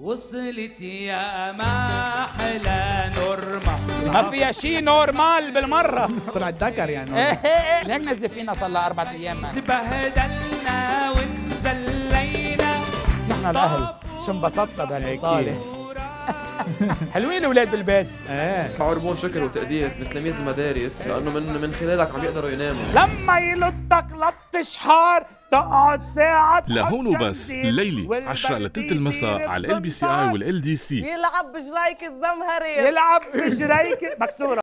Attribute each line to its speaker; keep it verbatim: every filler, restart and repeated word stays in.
Speaker 1: وصلت يا ما حلا نورما،
Speaker 2: ما فيها شي نورمال بالمرة.
Speaker 3: طلعت ذكر يعني.
Speaker 2: ايه ايه ايه هيك نزل فينا صار لها أربعة أيام.
Speaker 1: تبهدلنا ونزلينا
Speaker 2: نحن الأهل شو انبسطنا بهالإطالة. حلوين الأولاد بالبيت.
Speaker 3: ايه
Speaker 4: عربون شكر وتقدير من تلاميذ المدارس لأنه من من خلالك عم يقدروا يناموا.
Speaker 2: لما يلطك لط شحار تقعد ساعة
Speaker 5: لهون وبس الليلة عشرة لثلاثة المساء على ال بي سي اي والال دي سي.
Speaker 6: يلعب بجرايك الزمهرير،
Speaker 2: يلعب بجريك مكسورة.